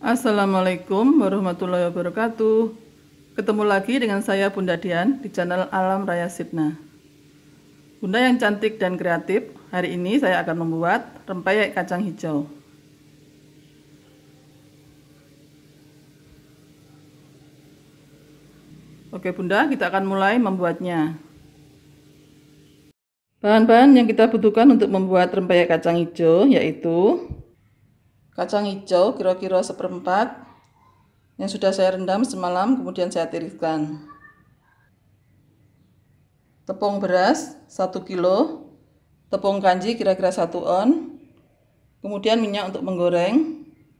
Assalamualaikum warahmatullahi wabarakatuh. Ketemu lagi dengan saya Bunda Dian di channel Alam Raya Sidna. Bunda yang cantik dan kreatif, hari ini saya akan membuat rempeyek kacang hijau. Oke Bunda, kita akan mulai membuatnya. Bahan-bahan yang kita butuhkan untuk membuat rempeyek kacang hijau yaitu kacang hijau kira-kira seperempat yang sudah saya rendam semalam, kemudian saya tiriskan. Tepung beras 1 kilo, tepung kanji kira-kira 1 on, kemudian minyak untuk menggoreng,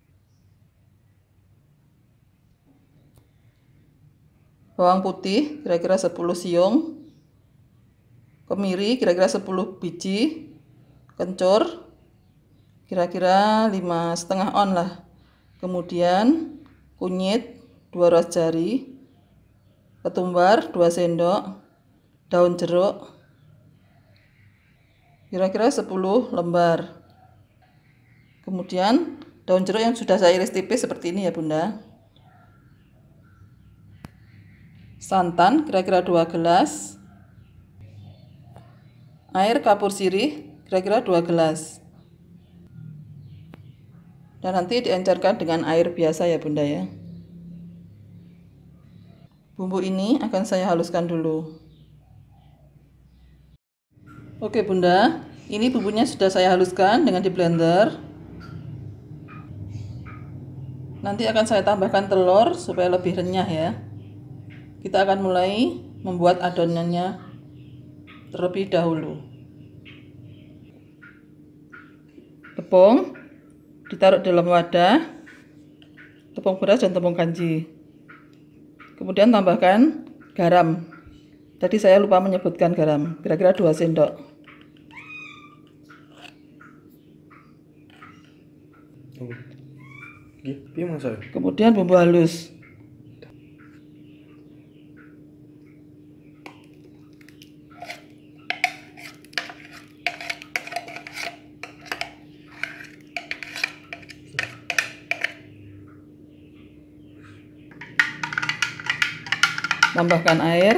bawang putih kira-kira 10 siung, kemiri kira-kira 10 biji, kencur kira-kira 5,5 on lah, kemudian kunyit 2 ruas jari, ketumbar 2 sendok, daun jeruk kira-kira 10 lembar. Kemudian daun jeruk yang sudah saya iris tipis seperti ini ya Bunda. Santan kira-kira 2 gelas. Air kapur sirih kira-kira 2 gelas. Dan nanti diencerkan dengan air biasa ya Bunda ya. Bumbu ini akan saya haluskan dulu. Oke Bunda, ini bumbunya sudah saya haluskan dengan di blender. Nanti akan saya tambahkan telur supaya lebih renyah ya. Kita akan mulai membuat adonannya terlebih dahulu. Tepung ditaruh dalam wadah, tepung beras dan tepung kanji. Kemudian tambahkan garam. Tadi saya lupa menyebutkan garam, kira-kira 2 sendok. Kemudian bumbu halus. Tambahkan air.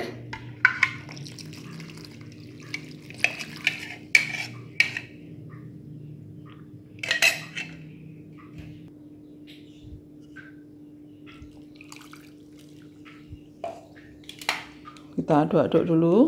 Kita aduk-aduk dulu.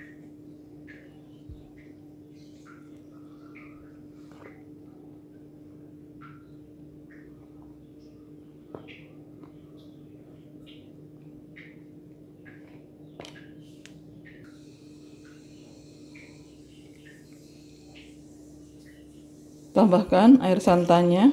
Tambahkan air santannya.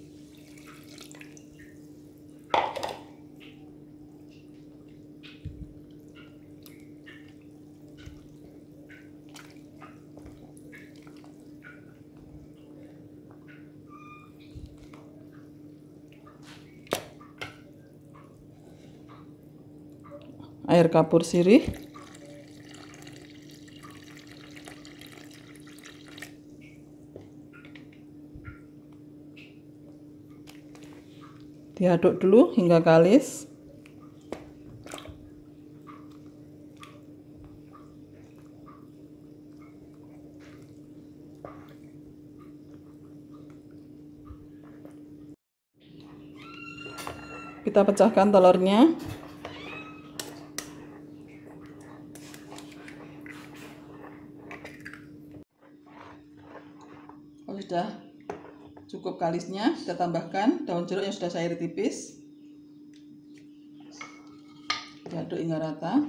Air kapur sirih. Diaduk dulu hingga kalis. Kita pecahkan telurnya. Kalau sudah cukup kalisnya, kita tambahkan daun jeruk yang sudah saya iris tipis. Diaduk hingga rata.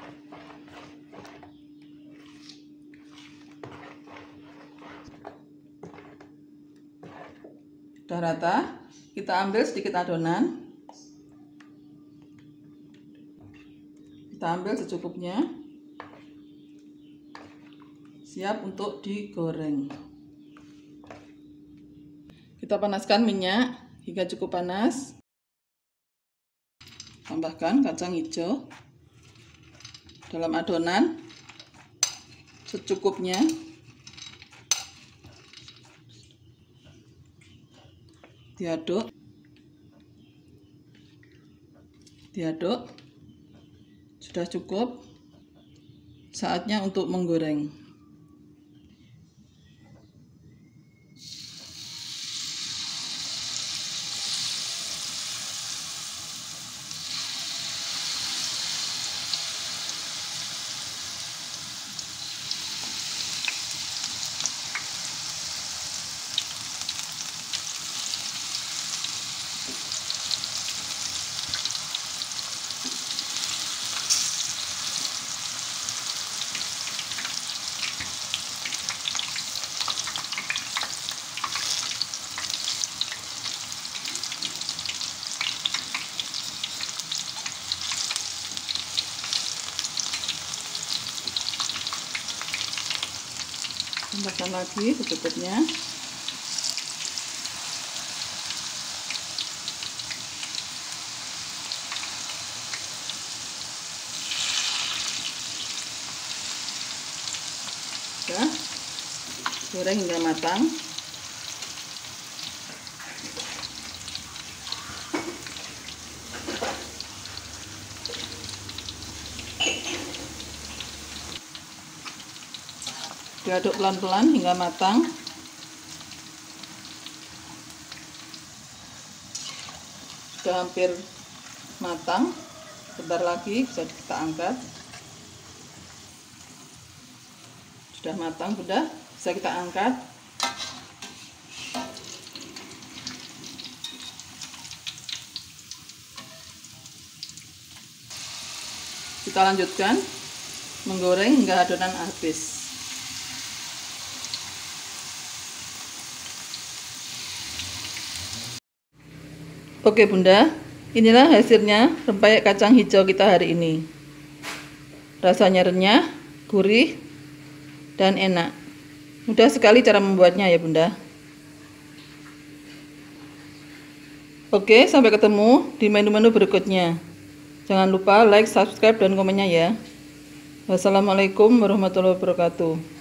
Sudah rata, kita ambil sedikit adonan. Kita ambil secukupnya. Siap untuk digoreng. Kita panaskan minyak hingga cukup panas. Tambahkan kacang hijau dalam adonan secukupnya. Diaduk. Diaduk. Sudah cukup. Saatnya untuk menggoreng. Tambahkan lagi secukupnya. Ya, goreng hingga matang. Diaduk pelan-pelan hingga matang. Sudah hampir matang. Sebentar lagi bisa kita angkat. Sudah matang, sudah bisa kita angkat. Kita lanjutkan menggoreng hingga adonan habis. Oke Bunda, inilah hasilnya rempeyek kacang hijau kita hari ini. Rasanya renyah, gurih, dan enak. Mudah sekali cara membuatnya ya Bunda. Oke, sampai ketemu di menu-menu berikutnya. Jangan lupa like, subscribe, dan komennya ya. Wassalamualaikum warahmatullahi wabarakatuh.